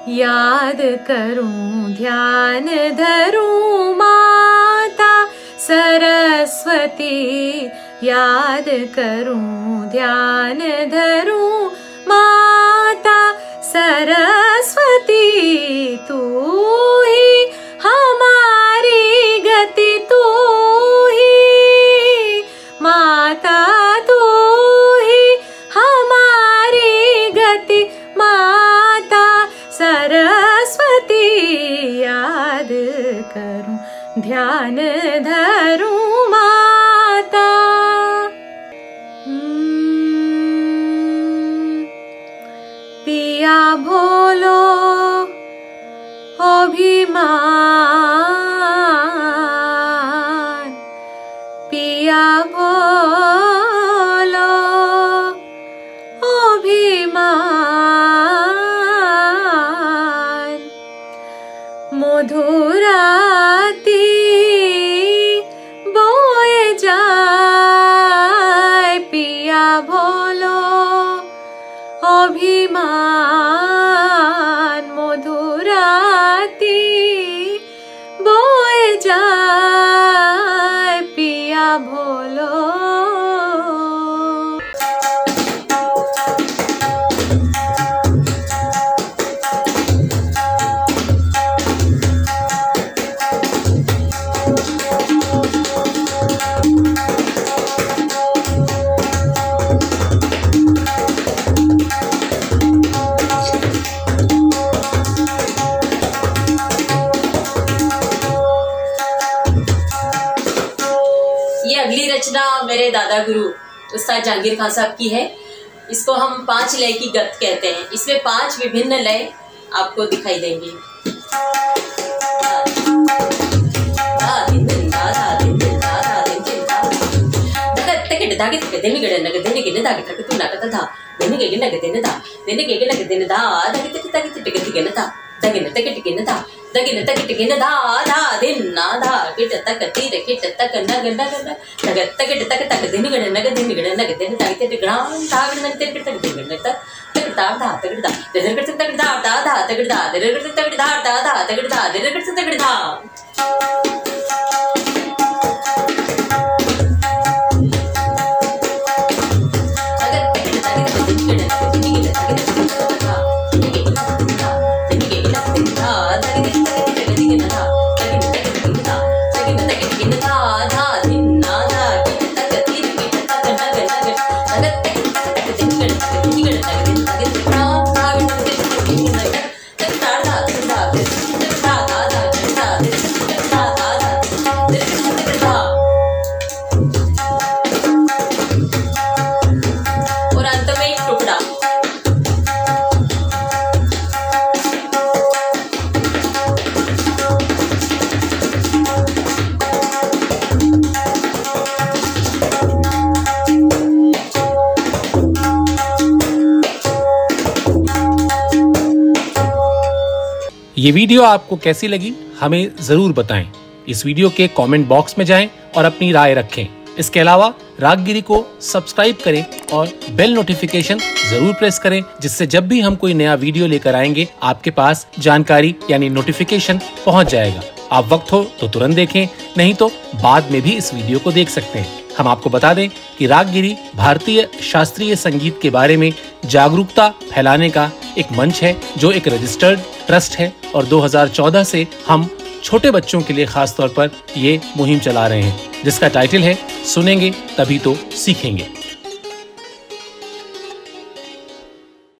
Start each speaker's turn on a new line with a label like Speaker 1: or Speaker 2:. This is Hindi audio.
Speaker 1: याद करूं ध्यान धरूं माता सरस्वती, याद करूं ध्यान धरूं माता सरस्वती। तू ही हमारी गति, तू ही माता, तू ही हमारी गति माता सरस्वती। याद करूं ध्यान धरूं माता। पिया भोलो अभिमान, पिया भोलो अभिमान। मधुराती बोए जाए, पिया भोलो अभिमान। मधुराती बोए जाए, पिया भोलो।
Speaker 2: अगली रचना मेरे दादा गुरु उस्ताद जहांगीर खान साहब की है। इसको हम 5 लय की गत कहते हैं। इसमें 5 विभिन्न लय आपको दिखाई देंगे। दगिन तक टिकिन धा धा दिन ना धा किट तक तीर किट तक नग नग नग तक तक तक दिन गण नग दिन तक ते ग्राम धा गण नग ते तक दिन तक तक धा धा तक धा दर कर तक धा धा धा तक धा दर कर तक धा धा धा तक धा दर कर तक धा।
Speaker 3: ये वीडियो आपको कैसी लगी हमें जरूर बताएं। इस वीडियो के कमेंट बॉक्स में जाएं और अपनी राय रखें। इसके अलावा रागगिरी को सब्सक्राइब करें और बेल नोटिफिकेशन जरूर प्रेस करें, जिससे जब भी हम कोई नया वीडियो लेकर आएंगे आपके पास जानकारी यानी नोटिफिकेशन पहुंच जाएगा। आप वक्त हो तो तुरंत देखें, नहीं तो बाद में भी इस वीडियो को देख सकते हैं। हम आपको बता दें कि रागगिरी भारतीय शास्त्रीय संगीत के बारे में जागरूकता फैलाने का एक मंच है, जो एक रजिस्टर्ड ट्रस्ट है और 2014 से हम छोटे बच्चों के लिए खास तौर पर ये मुहिम चला रहे हैं, जिसका टाइटल है सुनेंगे तभी तो सीखेंगे।